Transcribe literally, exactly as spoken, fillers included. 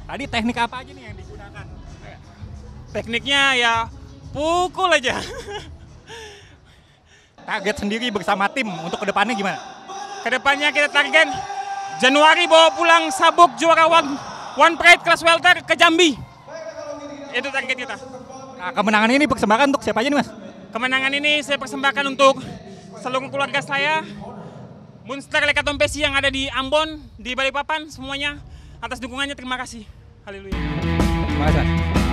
Tadi teknik apa aja nih yang digunakan? Tekniknya ya pukul aja. Target sendiri bersama tim untuk kedepannya gimana? Kedepannya kita target Januari bawa pulang sabuk juara one, one Pride kelas welter ke Jambi. Itu target kita. Nah, kemenangan ini persembahkan untuk siapa aja nih Mas? Kemenangan ini saya persembahkan untuk seluruh keluarga saya, Munster Lekaton Pesi yang ada di Ambon, di Balikpapan, semuanya atas dukungannya terima kasih. Haleluya. Terima kasih.